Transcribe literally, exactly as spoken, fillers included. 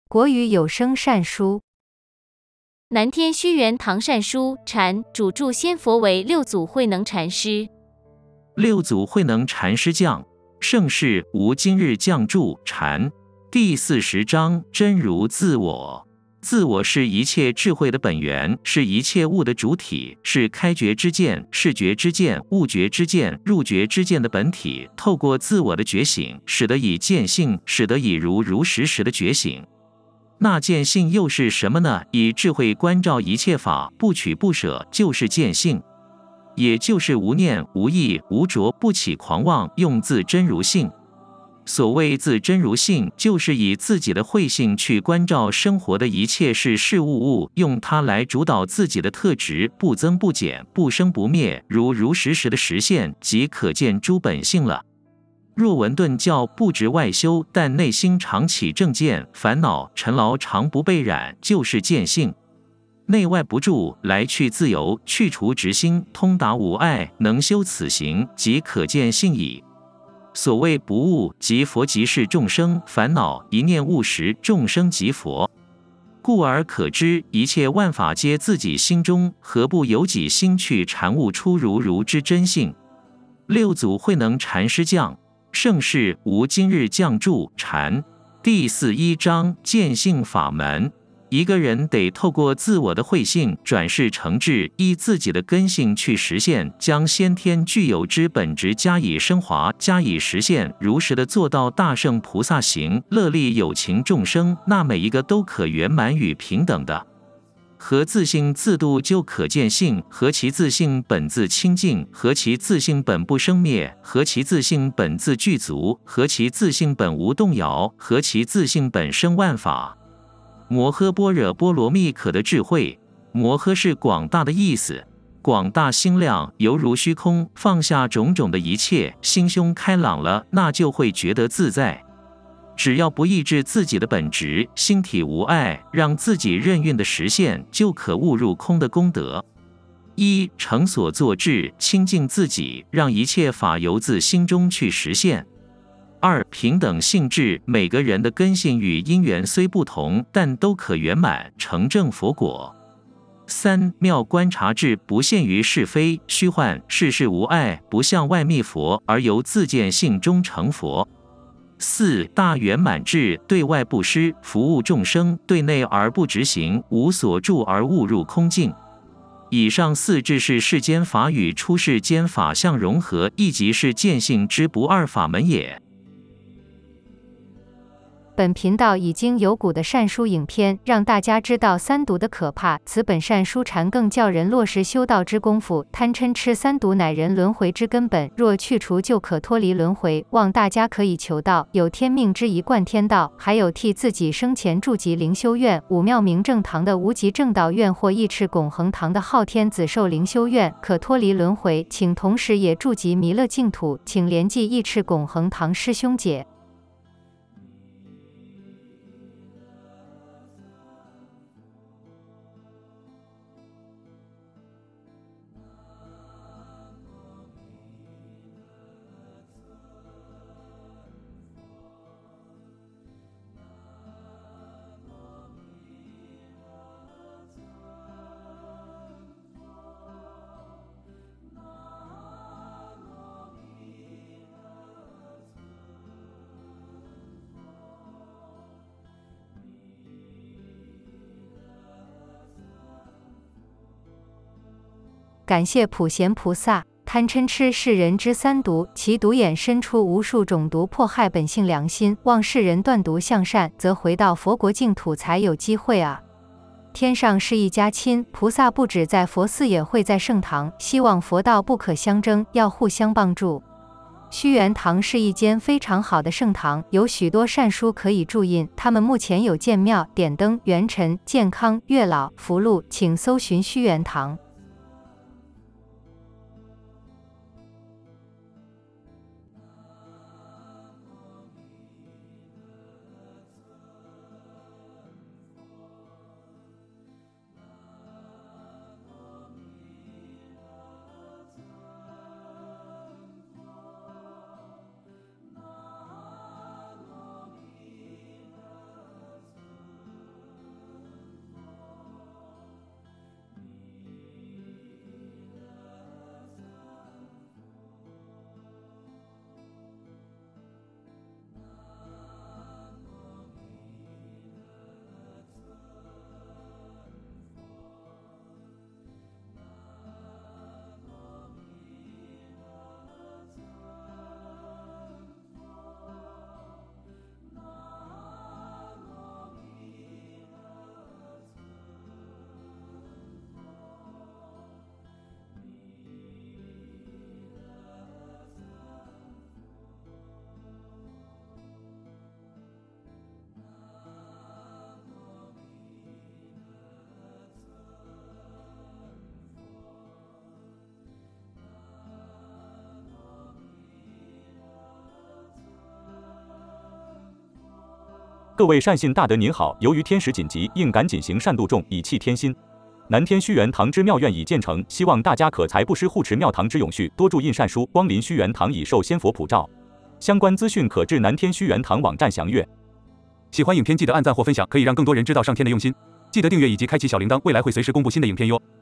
国语有声善书。 南天虚元堂善书禅主著仙佛为六祖慧能禅师。 六祖慧能禅师讲盛世无今日降注禅第四十章真如自我。自我是一切智慧的本源，是一切物的主体，是开觉之见、视觉之见、悟觉之见、入觉之见的本体。透过自我的觉醒，使得以见性，使得以如如实实的觉醒。那见性又是什么呢？以智慧关照一切法，不取不舍，就是见性，也就是无念、无忆、无着，不起狂妄，用自真如性。所谓自真如性，就是以自己的慧性去关照生活的一切事事物物，用它来主导自己的特质，不增不减，不生不灭，如如实实的实现，即可见诸本性了。若闻顿教不执外修，但内心常起正见，烦恼尘劳常不被染，就是见性。内外不住，来去自由，去除执心，通达无碍，能修此行，即可见性矣。所谓不悟，即佛即是众生烦恼一念悟时，众生即佛。故而可知，一切万法皆自己心中，何不由己心去禅悟出如如之真性？六祖慧能禅师讲盛世无今日降注禅第四一章见性法门。一个人得透过自我的慧性转世成智，依自己的根性去实现，将先天具有之本质加以升华，加以实现，如实的做到大圣菩萨行，乐利有情众生，那每一个都可圆满与平等的。何自性自度就可见性？何其自性本自清净？何其自性本不生灭？何其自性本自具足？何其自性本无动摇？何其自性本生万法？摩诃般若波罗蜜可得智慧，摩诃是广大的意思，广大心量，犹如虚空，放下种种的一切，心胸开朗了，那就会觉得自在。只要不抑制自己的本质，心体无碍，让自己任运的实现，就可悟入空的功德。一成所作智，清净自己，让一切法由自心中去实现。二平等性质，每个人的根性与因缘虽不同，但都可圆满成正佛果。三妙观察智，不限于是非虚幻，世事无碍，不向外觅佛，而由自见性中成佛。四大圆满智，对外不施，服务众生，对内而不执行，无所住而悟入空境。以上四智是世间法与出世间法相融合，亦即是见性之不二法门也。 本频道已经有古的善书影片，让大家知道三毒的可怕。此本善书禅更教人落实修道之功夫。贪嗔痴三毒乃人轮回之根本，若去除就可脱离轮回。望大家可以求道，有天命之一贯天道，还有替自己生前筑集灵修院、武庙明正堂的无极正道院或义赤拱恒堂的昊天子寿灵修院，可脱离轮回。请同时也筑集弥勒净土，请联系义赤拱恒堂师兄姐。感谢普贤菩萨。贪嗔痴是人之三毒，其毒衍生出无数种毒，迫害本性良心。望世人断毒向善，则回到佛国净土才有机会啊！天上是一家亲，菩萨不止在佛寺，也会在圣堂。希望佛道不可相争，要互相帮助。虚元堂是一间非常好的圣堂，有许多善书可以注印。他们目前有建庙、点灯、元辰、健康、月老、福禄，请搜寻虚元堂。 各位善信大德您好，由于天时紧急，应赶紧行善度众，以弃天心。南天虚元堂之庙院已建成，希望大家可财布施护持庙堂之永续，多注印善书，光临虚元堂已受仙佛普照。相关资讯可至南天虚元堂网站详阅。 喜欢影片记得按赞或分享，可以让更多人知道上天的用心。记得订阅以及开启小铃铛，未来会随时公布新的影片哟。